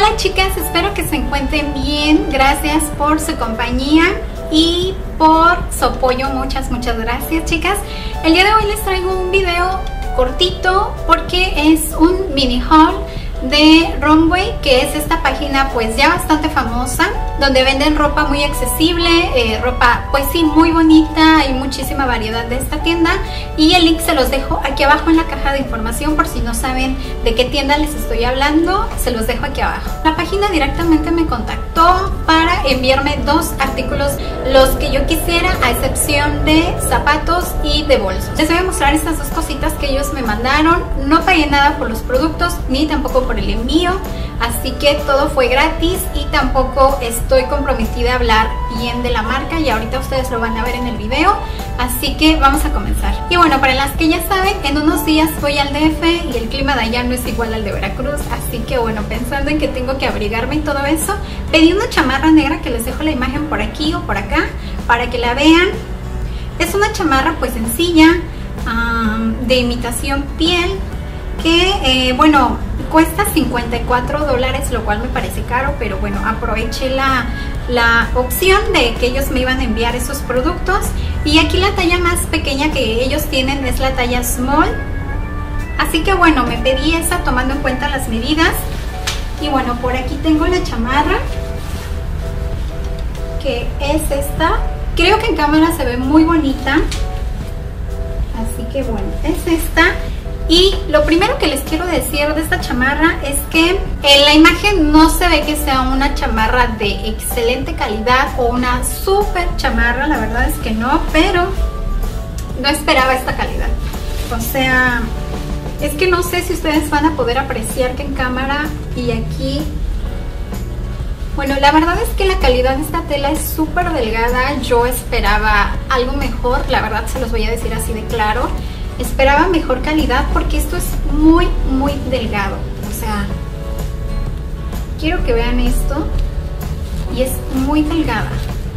Hola chicas, espero que se encuentren bien. Gracias por su compañía y por su apoyo. Muchas gracias chicas. El día de hoy les traigo un video cortito porque es un mini haul de Runway, que es esta página pues ya bastante famosa, donde venden ropa muy accesible, ropa pues sí muy bonita. Hay muchísima variedad de esta tienda y el link se los dejo aquí abajo en la caja de información por si no saben de qué tienda les estoy hablando, se los dejo aquí abajo. La página directamente me contactó para enviarme dos artículos, los que yo quisiera, a excepción de zapatos y de bolsos. Les voy a mostrar estas dos cositas que ellos me mandaron. No pagué nada por los productos ni tampoco por el envío, así que todo fue gratis y tampoco estoy comprometida a hablar bien de la marca y ahorita ustedes lo van a ver en el video, así que vamos a comenzar. Y bueno, para las que ya saben, en unos días voy al DF y el clima de allá no es igual al de Veracruz, así que bueno, pensando en que tengo que abrigarme y todo eso, pedí una chamarra negra que les dejo la imagen por aquí o por acá para que la vean. Es una chamarra pues sencilla, de imitación piel, que bueno, cuesta $54, lo cual me parece caro, pero bueno, aproveché la opción de que ellos me iban a enviar esos productos. Y aquí la talla más pequeña que ellos tienen es la talla small, así que bueno, me pedí esa tomando en cuenta las medidas. Y bueno, por aquí tengo la chamarra, que es esta. Creo que en cámara se ve muy bonita, así que bueno, es esta. Y lo primero que les quiero decir de esta chamarra es que en la imagen no se ve que sea una chamarra de excelente calidad o una super chamarra, la verdad es que no, pero no esperaba esta calidad. O sea, es que no sé si ustedes van a poder apreciar que en cámara y aquí, bueno, la verdad es que la calidad de esta tela es súper delgada. Yo esperaba algo mejor, la verdad se los voy a decir así de claro. Esperaba mejor calidad porque esto es muy delgado. O sea, quiero que vean esto, y es muy delgada.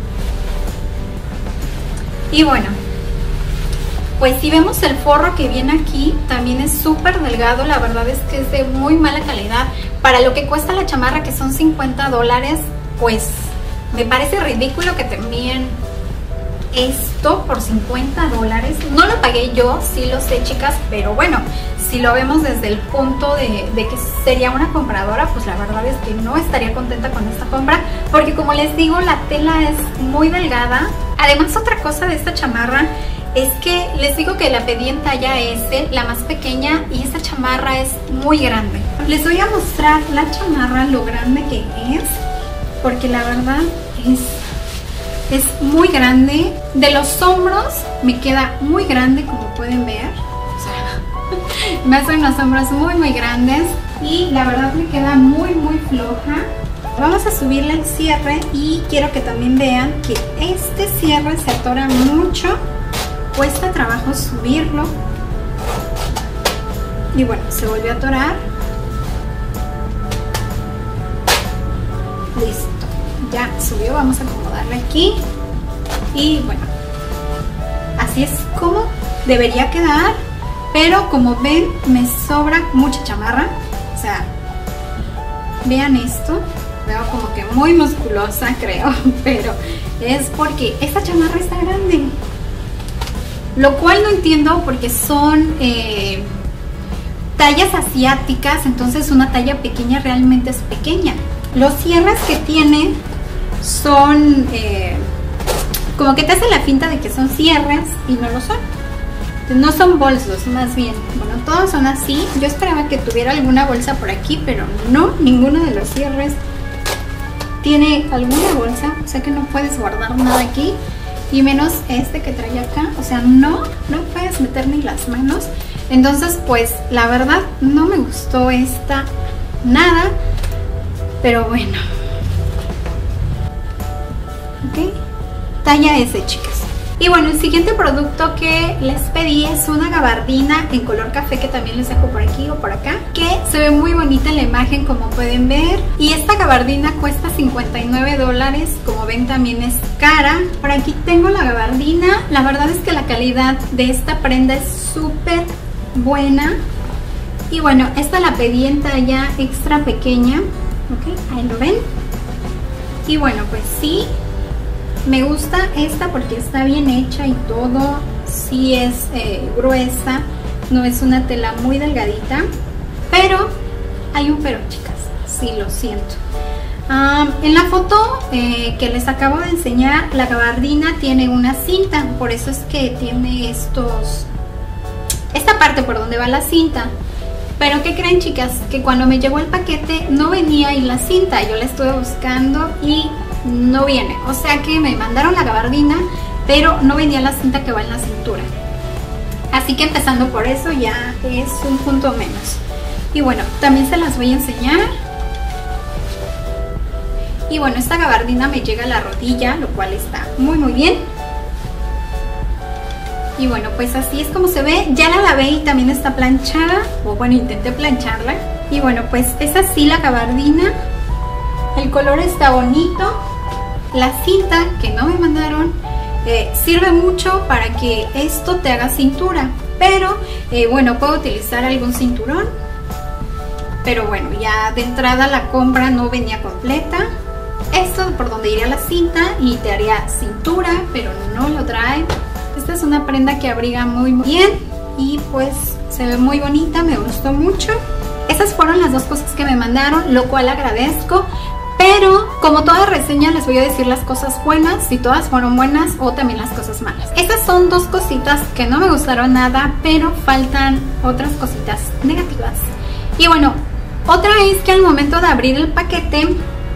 Y bueno, pues si vemos el forro que viene aquí, también es súper delgado. La verdad es que es de muy mala calidad. Para lo que cuesta la chamarra, que son $50, pues me parece ridículo que te envíen esto por $50. No lo pagué yo, sí lo sé chicas, pero bueno, si lo vemos desde el punto de que sería una compradora, pues la verdad es que no estaría contenta con esta compra, porque como les digo, la tela es muy delgada. Además, otra cosa de esta chamarra es que les digo que la pedí en talla S, la más pequeña, y esta chamarra es muy grande. Les voy a mostrar la chamarra, lo grande que es, porque la verdad es muy grande. De los hombros me queda muy grande, como pueden ver. O sea, me hacen los hombros muy grandes y la verdad me queda muy floja. Vamos a subirle el cierre y quiero que también vean que este cierre se atora mucho. Cuesta trabajo subirlo. Y bueno, se volvió a atorar. Listo. Ya subió, vamos a acomodarla aquí. Y bueno, así es como debería quedar, pero como ven, me sobra mucha chamarra. O sea, vean esto, veo como que muy musculosa, creo, pero es porque esta chamarra está grande, lo cual no entiendo porque son tallas asiáticas, entonces una talla pequeña realmente es pequeña. Los cierres que tiene son como que te hacen la finta de que son cierres y no lo son. No son bolsos, más bien. Bueno, todos son así. Yo esperaba que tuviera alguna bolsa por aquí, pero no, ninguno de los cierres tiene alguna bolsa. O sea que no puedes guardar nada aquí, y menos este que trae acá. O sea, no puedes meter ni las manos. Entonces pues la verdad no me gustó esta nada, pero bueno. Ok, talla S chicas. Y bueno, el siguiente producto que les pedí es una gabardina en color café, que también les dejo por aquí o por acá, que se ve muy bonita en la imagen, como pueden ver. Y esta gabardina cuesta $59, como ven también es cara. Por aquí tengo la gabardina. La verdad es que la calidad de esta prenda es súper buena. Y bueno, esta la pedí en talla extra pequeña. Ok, ahí lo ven. Y bueno, pues sí, me gusta esta porque está bien hecha y todo. Sí es gruesa, no es una tela muy delgadita, pero hay un pero, chicas, sí, lo siento. En la foto que les acabo de enseñar, la gabardina tiene una cinta, por eso es que tiene esta parte por donde va la cinta. Pero ¿qué creen, chicas? Que cuando me llegó el paquete no venía ahí la cinta. Yo la estuve buscando y no viene. O sea que me mandaron la gabardina, pero no venía la cinta que va en la cintura. Así que empezando por eso ya es un punto menos. Y bueno, también se las voy a enseñar. Y bueno, esta gabardina me llega a la rodilla, lo cual está muy muy bien. Y bueno, pues así es como se ve. Ya la lavé y también está planchada. O bueno, intenté plancharla. Y bueno, pues es así la gabardina. El color está bonito. La cinta que no me mandaron sirve mucho para que esto te haga cintura. Pero bueno, puedo utilizar algún cinturón. Pero bueno, ya de entrada la compra no venía completa. Esto por donde iría la cinta y te haría cintura, pero no lo trae. Esta es una prenda que abriga muy bien y pues se ve muy bonita, me gustó mucho. Esas fueron las dos cosas que me mandaron, lo cual agradezco. Pero como toda reseña les voy a decir las cosas buenas, si todas fueron buenas, o también las cosas malas. Estas son dos cositas que no me gustaron nada, pero faltan otras cositas negativas. Y bueno, otra es que al momento de abrir el paquete,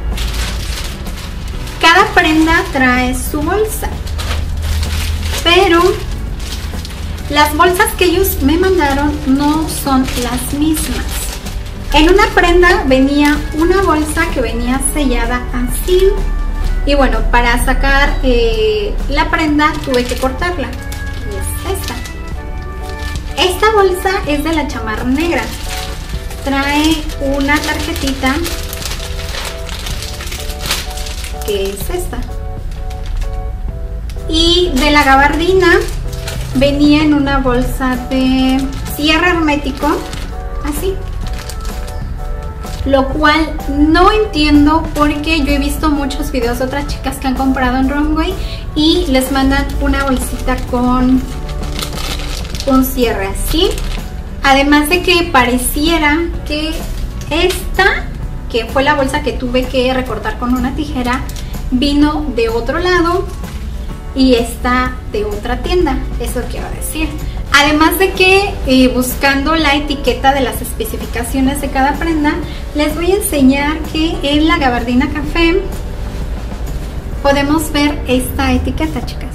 cada prenda trae su bolsa. Pero las bolsas que ellos me mandaron no son las mismas. En una prenda venía una bolsa que venía sellada así. Y bueno, para sacar la prenda tuve que cortarla. Y es esta. Esta bolsa es de la chamarra negra. Trae una tarjetita que es esta. Y de la gabardina venía en una bolsa de cierre hermético, así. Lo cual no entiendo porque yo he visto muchos videos de otras chicas que han comprado en Runway y les mandan una bolsita con un cierre así. Además de que pareciera que esta, que fue la bolsa que tuve que recortar con una tijera, vino de otro lado y está de otra tienda, eso quiero decir. Además de que buscando la etiqueta de las especificaciones de cada prenda, les voy a enseñar que en la gabardina café podemos ver esta etiqueta, chicas,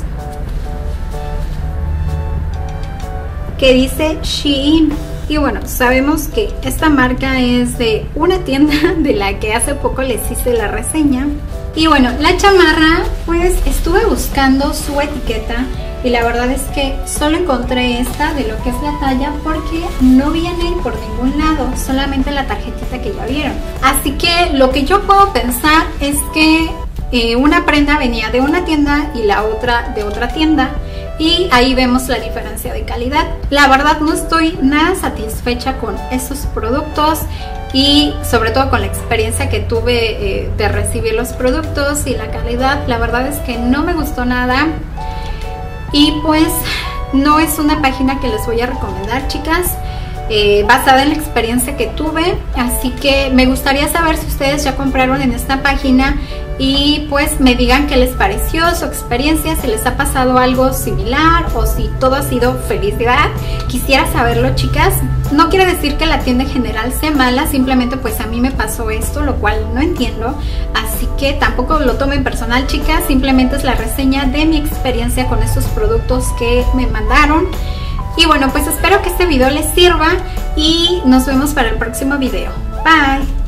que dice Shein. Y bueno, sabemos que esta marca es de una tienda de la que hace poco les hice la reseña. Y bueno, la chamarra, pues estuve buscando su etiqueta y la verdad es que solo encontré esta de lo que es la talla porque no viene por ningún lado, solamente la tarjetita que ya vieron. Así que lo que yo puedo pensar es que una prenda venía de una tienda y la otra de otra tienda. Y ahí vemos la diferencia de calidad. La verdad no estoy nada satisfecha con esos productos y sobre todo con la experiencia que tuve de recibir los productos y la calidad. La verdad es que no me gustó nada y pues no es una página que les voy a recomendar, chicas, basada en la experiencia que tuve. Así que me gustaría saber si ustedes ya compraron en esta página y pues me digan qué les pareció su experiencia, si les ha pasado algo similar o si todo ha sido felicidad. Quisiera saberlo, chicas. No quiere decir que la tienda en general sea mala, simplemente pues a mí me pasó esto, lo cual no entiendo. Así que tampoco lo tomen personal, chicas, simplemente es la reseña de mi experiencia con estos productos que me mandaron. Y bueno, pues espero que este video les sirva y nos vemos para el próximo video. Bye.